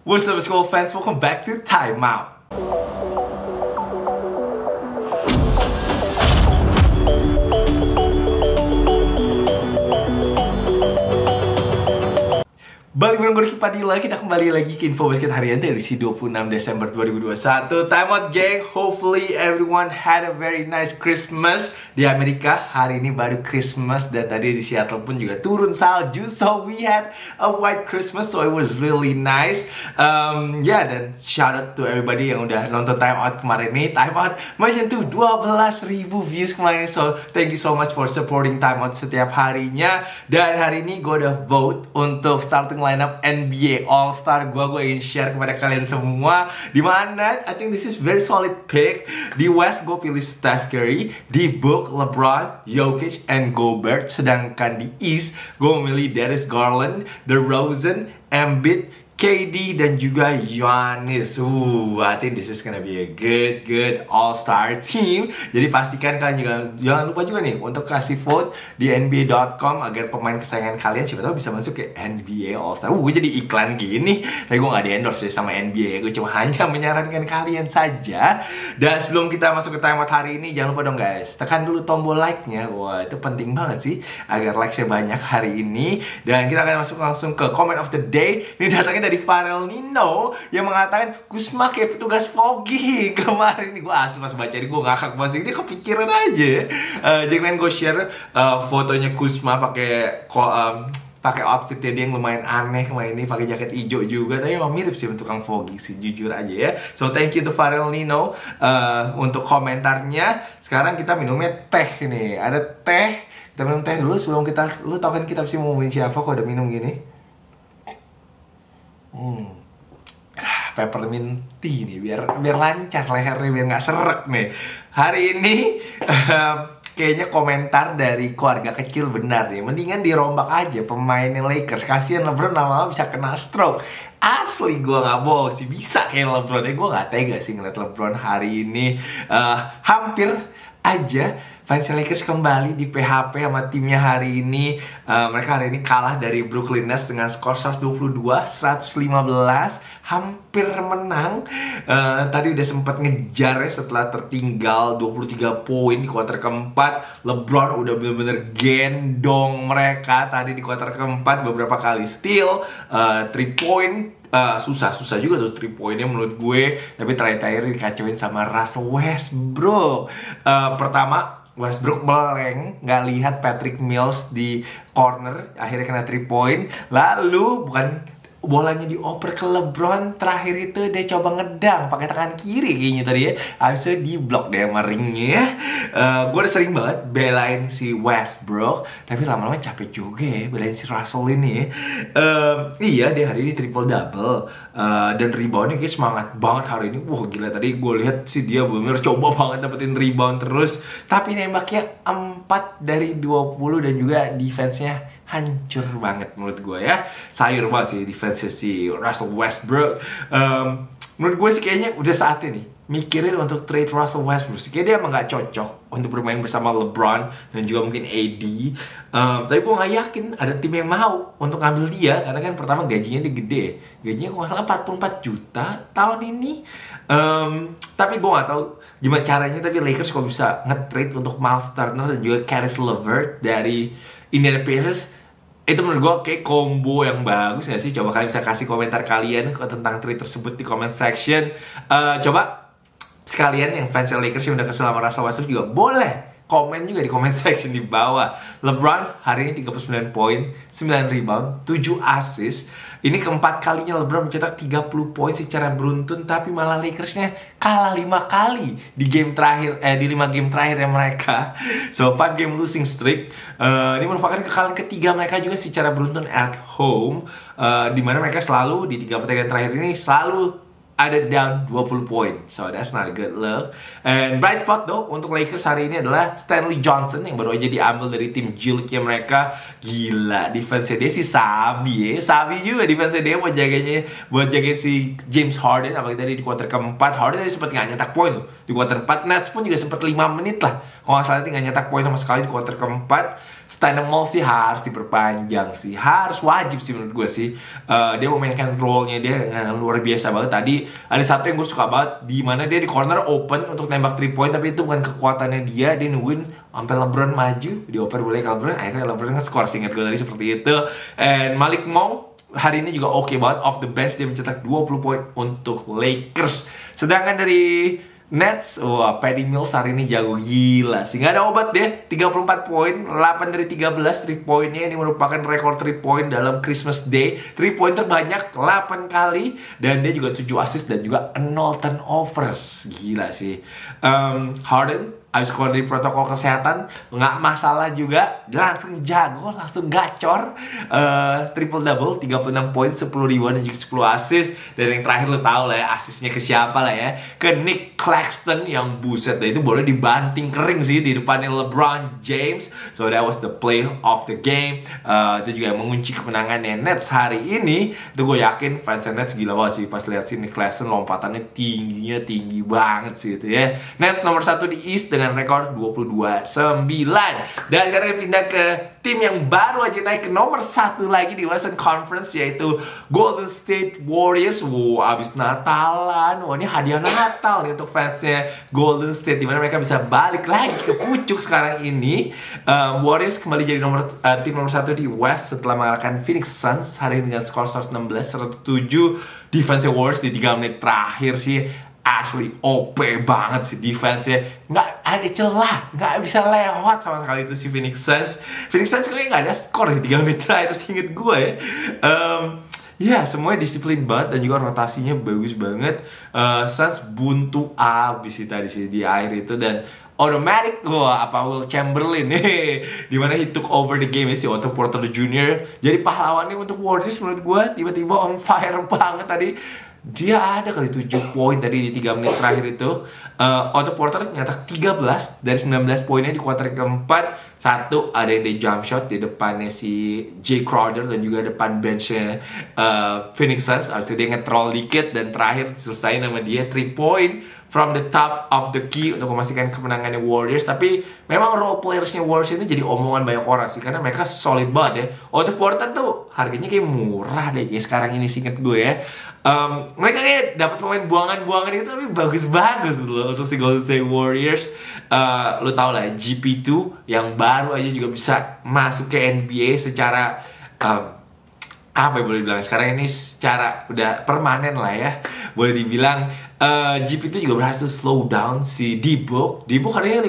What's up, school fans? Welcome back to Time Out. Balik bareng gue Padilla, kita kembali lagi ke info basket harian edisi 26 Desember 2021. Time out gang, hopefully everyone had a very nice Christmas. Di Amerika hari ini baru Christmas dan tadi di Seattle pun juga turun salju. So we had a white Christmas, so it was really nice. Dan shout out to everybody yang udah nonton Time Out kemarin nih. Time Out menyentuh 12.000 views kemarin, so thank you so much for supporting Time Out setiap harinya. Dan hari ini gue udah vote untuk starting lineup NBA All-Star gue ingin share kepada kalian semua. Dimana I think this is very solid pick. Di West gue pilih Steph Curry, di Book, LeBron, Jokic, and Gobert. Sedangkan di East gue memilih Darius Garland, DeRozan, Embiid, KD, dan juga Giannis. I think this is gonna be a good all-star team. Jadi pastikan kalian juga jangan lupa juga nih untuk kasih vote di NBA.com agar pemain kesayangan kalian siapa tahu bisa masuk ke NBA All-Star. Gue jadi iklan gini, tapi gue gak di-endorse ya sama NBA. Gue cuma hanya menyarankan kalian saja. Dan sebelum kita masuk ke timeout hari ini, jangan lupa dong guys, tekan dulu tombol like-nya. Wah, itu penting banget sih agar like-nya banyak hari ini. Dan kita akan masuk langsung ke comment of the day. Ini datangnya dari Farel Nino yang mengatakan Kuzma kayak petugas Foggy kemarin. Nih gue asli pas baca ini gue ngakak banget, ini kepikiran aja. Jadi kalian gue share fotonya Kuzma pakai outfitnya dia yang lumayan aneh kemarin ini, pakai jaket hijau juga, tapi emang mirip sih untuk Kang Foggy sih, jujur aja ya. So thank you to Farel Nino untuk komentarnya. Sekarang kita minumnya teh nih, ada teh. Kita minum teh dulu sebelum lu tau kan kita mesti mau ngomongin siapa kalau udah minum gini. Peppermint tea nih, biar lancar lehernya, biar nggak serak nih. Hari ini kayaknya komentar dari keluarga kecil benar nih. Mendingan dirombak aja pemainnya Lakers. Kasian LeBron lama-lama bisa kena stroke. Asli gue nggak bohong sih, bisa kayak LeBron. Gue nggak tega sih ngeliat LeBron hari ini. Hampir aja fans Lakers kembali di PHP sama timnya hari ini. Mereka hari ini kalah dari Brooklyn Nets dengan skor 122-115. Hampir menang. Tadi udah sempat ngejar ya setelah tertinggal 23 poin di kuarter keempat. LeBron udah bener-bener gendong mereka tadi di kuarter keempat. Beberapa kali steal, 3 point. Susah juga tuh 3 poinnya menurut gue. Tapi terakhir dikacauin sama Russell Westbrook. Pertama Westbrook blank, nggak lihat Patrick Mills di corner, akhirnya kena 3 point. Lalu bolanya dioper ke LeBron, terakhir itu dia coba ngedang pakai tangan kiri kayaknya tadi ya. Habis itu di blok deh sama ringnya ya. Gue udah sering banget belain si Westbrook, tapi lama-lama capek juga ya belain si Russell ini ya. Iya, dia hari ini triple double, dan reboundnya kayak semangat banget hari ini. Wah gila, tadi gue lihat sih dia bener coba banget dapetin rebound terus. Tapi nembaknya 4 dari 20 dan juga defense-nya hancur banget menurut gue ya. Sayur banget sih defense si Russell Westbrook. Menurut gue sih kayaknya udah saatnya nih mikirin untuk trade Russell Westbrook. Kayaknya dia emang gak cocok untuk bermain bersama LeBron dan juga mungkin AD. Tapi gue gak yakin ada tim yang mau untuk ngambil dia, karena kan pertama gajinya dia gede. Gajinya kalau gak salah 44 juta tahun ini. Tapi gue gak tahu gimana caranya, tapi Lakers kok bisa nge-trade untuk Miles Turner dan juga Caris LeVert dari Indiana Pacers. Itu menurut gue kayak combo yang bagus gak sih? Coba kalian bisa kasih komentar kalian tentang trade tersebut di comment section. Coba sekalian yang fans Lakers yang udah kesel sama Russell Westbrook juga boleh komen juga di comment section di bawah. LeBron hari ini 39 poin, 9 rebound, 7 assist. Ini keempat kalinya LeBron mencetak 30 poin secara beruntun, tapi malah Lakersnya kalah 5 kali di game terakhir, di 5 game terakhir mereka. So 5 game losing streak. Ini merupakan kekalahan ketiga mereka juga secara beruntun at home, dimana mereka selalu di 3 pertandingan terakhir ini selalu ada down 20 poin. So that's not a good look. And bright spot though untuk Lakers hari ini adalah Stanley Johnson yang baru aja diambil dari tim G-League mereka. Gila, defense dia sih sabi ya. Sabi juga defense dia buat jagain si James Harden. Apalagi tadi di kuarter keempat Harden tadi sempat nggak nyetak poin loh. Di kuarter 4 Nets pun juga sempat 5 menit lah. Kalau nggak salah nggak nyetak poin sama sekali di kuarter keempat. Steinemall sih harus diperpanjang sih, harus wajib sih menurut gue sih. Dia memainkan role-nya dia dengan luar biasa banget. Tadi ada satu yang gue suka banget, di mana dia di corner open untuk nembak 3 point, tapi itu bukan kekuatannya dia nungguin sampai LeBron maju, dioper boleh ke LeBron, akhirnya LeBron nge-score, ingat gue tadi seperti itu. And Malik Monk hari ini juga oke banget, off the bench dia mencetak 20 poin untuk Lakers. Sedangkan dari Nets, wah Patty Mills hari ini jago gila sih, nggak ada obat deh. 34 poin, 8 dari 13 3 poinnya. Ini merupakan rekor 3 point dalam Christmas Day. 3 point terbanyak 8 kali. Dan dia juga 7 assist dan juga 0 turnovers. Gila sih. Harden habis keluar dari protokol kesehatan, nggak masalah juga, langsung jago, langsung gacor. Triple double, 36 poin, 10 rebound dan juga 10 assist. Dan yang terakhir lo tau lah ya, assistnya ke siapa lah ya, ke Nick Claxton yang buset deh, itu boleh dibanting kering sih di depannya LeBron James. So that was the play of the game. Itu juga yang mengunci kemenangannya Nets hari ini. Itu gue yakin fans Nets gila banget sih pas lihat si Nick Claxton lompatannya tinggi banget sih itu ya. Nets nomor 1 di East dengan rekor 22-9. Dan sekarang kita pindah ke tim yang baru aja naik ke nomor 1 lagi di Western Conference, yaitu Golden State Warriors. Wow, abis Natalan, wah ini hadiah Natal nih untuk fansnya Golden State, dimana mereka bisa balik lagi ke pucuk sekarang ini. Warriors kembali jadi tim nomor 1 di West setelah mengalahkan Phoenix Suns hari ini dengan skor 116-107. Defense Warriors di 3 menit terakhir sih asli OP banget sih defense-nya, nggak ada celah, nggak bisa lewat sama sekali itu si Phoenix Suns. Phoenix Suns kayaknya nggak ada skor di 3 menit terakhir, inget gue ya. Ya, semuanya disiplin banget dan juga rotasinya bagus banget. Suns buntu abis sih tadi sih di akhir itu, dan automatic Will Chamberlain nih, dimana he took over the game ya, si Otto Porter Jr. Jadi pahlawannya untuk Warriors menurut gue, tiba-tiba on fire banget tadi. Dia ada kali 7 poin tadi di 3 menit terakhir itu. Otto Porter nyetak 13 dari 19 poinnya di kuarter keempat. Satu, ada yang di jump shot di depannya si Jay Crowder dan juga depan benchnya Phoenix Suns. Habis itu dia nge-troll dikit dan terakhir selesai nama dia 3 point from the top of the key untuk memastikan kemenangannya Warriors. Tapi memang role playersnya Warriors ini jadi omongan banyak orang sih, karena mereka solid banget ya. Otto Porter tuh harganya kayak murah deh kayak sekarang ini, singkat gue ya. Mereka kayak dapat pemain buangan-buangan itu tapi bagus-bagus loh untuk si Golden State Warriors. Lo tau lah GP2 yang baru aja juga bisa masuk ke NBA secara apa ya boleh dibilang sekarang ini secara udah permanen lah ya, boleh dibilang. GP2 juga berhasil slow down si D-Book harganya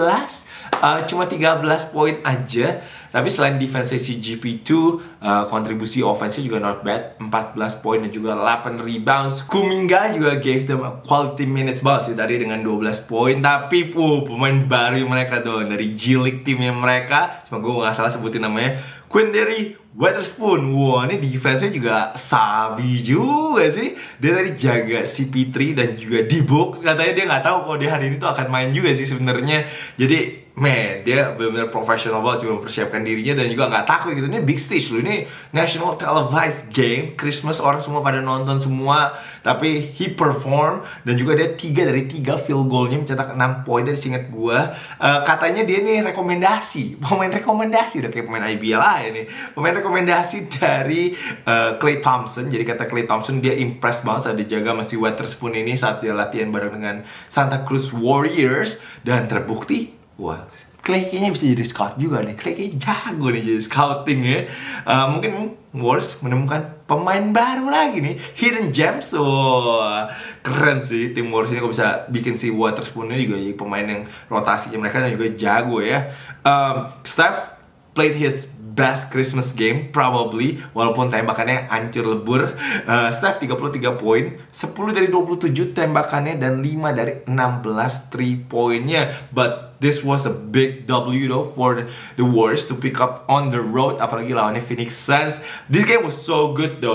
5-19, cuma 13 poin aja. Tapi selain defense si GP2, kontribusi offense juga not bad, 14 poin dan juga 8 rebounds. Kuminga juga gave them a quality minutes banget sih tadi dengan 12 poin. Tapi pemain baru mereka dong dari G-League timnya mereka, cuma gue gak salah sebutin namanya, Quinndary Weatherspoon. Wah, ini defense-nya juga sabi juga sih. Dia tadi jaga CP3 dan juga D-Book. Katanya dia nggak tahu kalau dia hari ini tuh akan main juga sih sebenarnya. Jadi dia benar-benar profesional banget sih mempersiapkan dirinya dan juga nggak takut gitu. Ini big stage loh, ini national televised game, Christmas, orang semua pada nonton semua. Tapi he perform dan juga dia 3 dari 3 field goalnya mencetak 6 poin dari singkat gue. Katanya dia nih pemain rekomendasi udah kayak pemain IBL aja nih. Pemain rekomendasi dari Klay Thompson. Jadi kata Klay Thompson dia impressed banget saat dijaga masih Weatherspoon ini saat dia latihan bareng dengan Santa Cruz Warriors. Dan terbukti, wah, Klay kayaknya bisa jadi scout juga nih. Klay kayaknya jago nih jadi scouting ya. Mungkin Warriors menemukan pemain baru lagi nih, hidden gems. Wah, keren sih tim Warriors ini kok bisa bikin si Weatherspoon ini juga jadi pemain yang rotasinya mereka dan juga jago ya. Steph played his best Christmas game probably, walaupun tembakannya hancur lebur. Steph 33 poin, 10 dari 27 tembakannya dan 5 dari 16 3 poinnya. But this was a big W though for the Warriors to pick up on the road, apalagi lawannya Phoenix Suns. This game was so good though.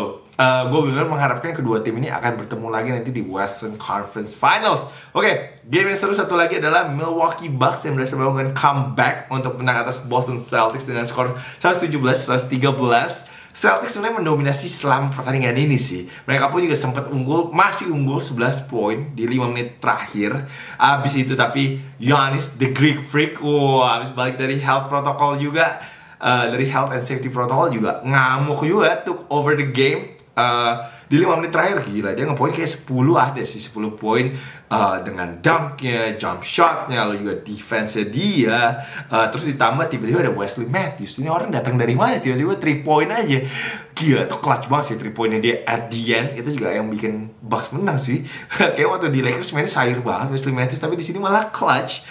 gue benar mengharapkan kedua tim ini akan bertemu lagi nanti di Western Conference Finals. Oke, game yang seru satu lagi adalah Milwaukee Bucks yang berhasil melakukan comeback untuk menang atas Boston Celtics dengan skor 117-113. Celtics sebenarnya mendominasi selama pertandingan ini sih. Mereka pun juga sempat masih unggul 11 poin di 5 menit terakhir. Abis itu tapi Giannis the Greek Freak, abis balik dari health protocol juga, dari health and safety protocol juga ngamuk juga, took over the game. Di 5 menit terakhir gila, dia ngepoin kayak 10 ada sih, 10 poin dengan dunknya, jump shotnya, lalu juga defense-nya dia, terus ditambah tiba-tiba ada Wesley Matthews. Ini orang datang dari mana tiba-tiba 3 point aja. Gila, itu clutch banget sih 3 pointnya dia at the end. Itu juga yang bikin Bucks menang sih. Kayak waktu di Lakers mainnya sayur banget Wesley Matthews, tapi di sini malah clutch.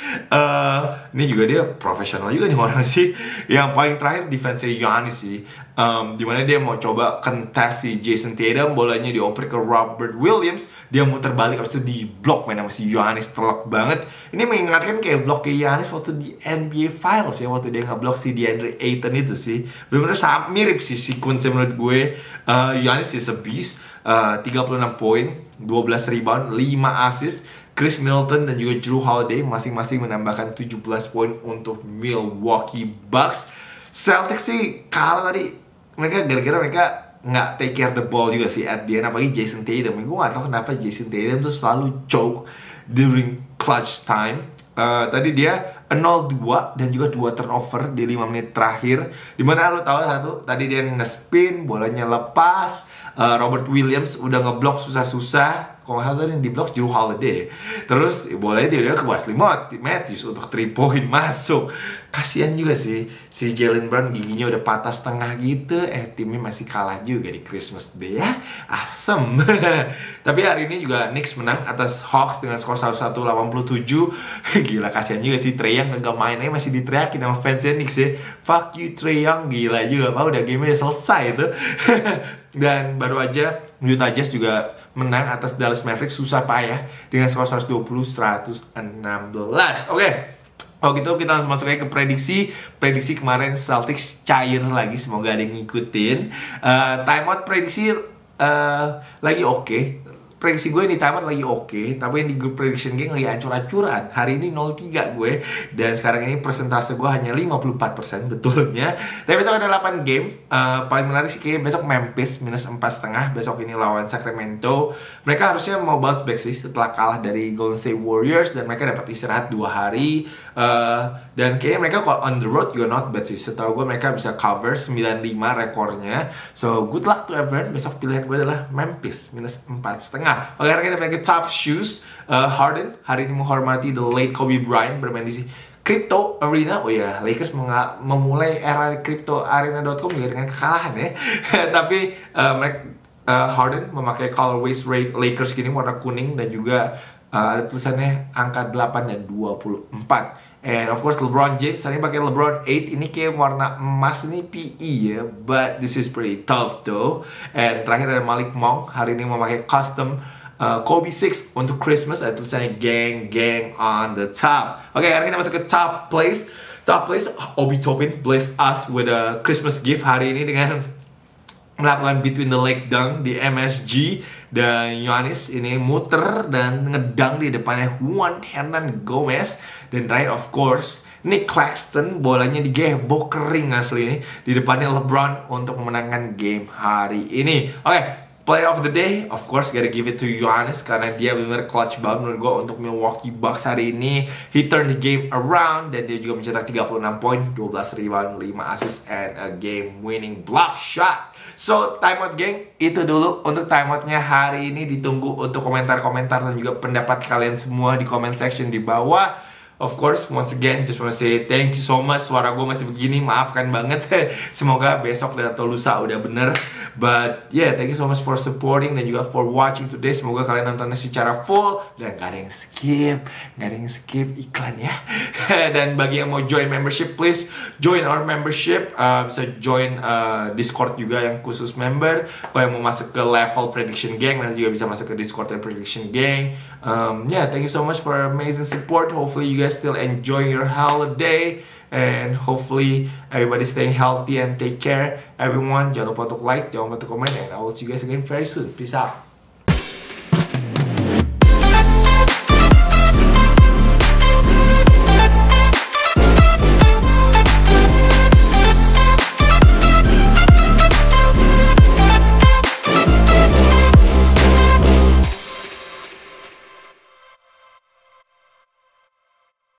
Ini juga dia profesional juga nih orang sih. Yang paling terakhir defense-nya Giannis sih, dimana dia mau coba contest si Jason Tatum, bolanya dioper ke Robert Williams, dia muter balik habis itu di block main sama si Giannis, telak banget. Ini mengingatkan kayak block ke Giannis waktu di NBA Finals ya, waktu dia ngeblok si DeAndre Ayton itu sih. Bener-bener mirip sih sequence menurut gue. Giannis is a beast, 36 poin, 12 rebound, 5 assist. Chris Middleton dan juga Jrue Holiday masing-masing menambahkan 17 poin untuk Milwaukee Bucks. Celtics sih kalah tadi, mereka gara-gara mereka nggak take care the ball juga sih at the end, apalagi Jason Tatum. Gue nggak tahu kenapa Jason Tatum tuh selalu choke during clutch time. Tadi dia 0-2 dan juga 2 turnover di 5 menit terakhir. Dimana lo tahu satu, tadi dia nge-spin, bolanya lepas. Robert Williams udah ngeblok susah-susah. Kalau nggak salah tadi yang diblok Jrue Holiday. Terus bolanya tiba-tiba ke Wesley Matthews untuk 3 point masuk. Kasian juga sih si Jaylen Brown, giginya udah patah setengah gitu. Timnya masih kalah juga di Christmas Day ya. Asem. Tapi hari ini juga Knicks menang atas Hawks dengan skor 101-87. Gila, kasian juga sih Trae Young kagak mainnya, masih diteriakin sama fansnya Knicks ya. Fuck you Trae Young, gila juga. Udah game-nya selesai itu. Dan baru aja Utah Jazz juga menang atas Dallas Mavericks susah payah dengan skor 120-116. Oke. Oh gitu, kita langsung masuk aja ke prediksi. Prediksi kemarin Celtics cair lagi, semoga ada yang ngikutin. Timeout prediksi lagi oke. Prediksi gue di timeout lagi oke, tapi yang di group prediction game lagi ancur-ancuran. Hari ini 0-3 gue, dan sekarang ini persentase gue hanya 54% betulnya. Tapi besok ada 8 game. Paling menarik sih kayaknya besok Memphis minus 4,5. Besok ini lawan Sacramento. Mereka harusnya mau bounce back sih setelah kalah dari Golden State Warriors, dan mereka dapat istirahat 2 hari. Dan kayaknya mereka kalau on the road juga not bad sih. Setahu gue mereka bisa cover 95 rekornya. So good luck to everyone. Besok pilihan gue adalah Memphis minus 4,5. Oke, sekarang kita pakai top shoes. Harden hari ini menghormati the late Kobe Bryant bermain di Crypto Arena. Oh ya, Lakers memulai era CryptoArena.com juga dengan kekalahan ya. Tapi Harden memakai colorways Lakers gini warna kuning, dan juga ada tulisannya angka 8 dan 24. And of course LeBron James hari ini pakai LeBron 8. Ini kayak warna emas, ini PE ya, but this is pretty tough though. And terakhir ada Malik Monk hari ini memakai custom Kobe 6 untuk Christmas. Ada tulisannya gang on the top. Oke, sekarang kita masuk ke top place. Top place, Obi Toppin blessed us with a Christmas gift hari ini dengan melakukan between the leg dunk di MSG, dan Giannis ini muter dan ngedang di depannya Juan Hernan Gomez. Dan terakhir of course Nick Claxton, bolanya digebok kering asli ini di depannya LeBron untuk memenangkan game hari ini. Oke, player of the day, of course gotta give it to Giannis karena dia benar-benar clutch banget menurut gue untuk Milwaukee Bucks hari ini. He turned the game around dan dia juga mencetak 36 poin, 12 rebound, 5 assist, and a game-winning block shot. So, timeout geng, itu dulu untuk timeoutnya hari ini. Ditunggu untuk komentar-komentar dan juga pendapat kalian semua di comment section di bawah. Of course, once again, just wanna say thank you so much. Suara gue masih begini, maafkan banget. Semoga besok dan atau lusa udah bener. But yeah, thank you so much for supporting dan juga for watching today. Semoga kalian nontonnya secara full dan gak ada yang skip iklan ya. Dan bagi yang mau join membership, please join our membership. Bisa join Discord juga yang khusus member. Kalau yang mau masuk ke level prediction gang, nanti juga bisa masuk ke Discord dan prediction gang. Yeah, thank you so much for amazing support. Hopefully you guys still enjoy your holiday. and hopefully everybody staying healthy and take care everyone. Jangan lupa untuk like, jangan lupa untuk comment, and I will see you guys again very soon. Peace out.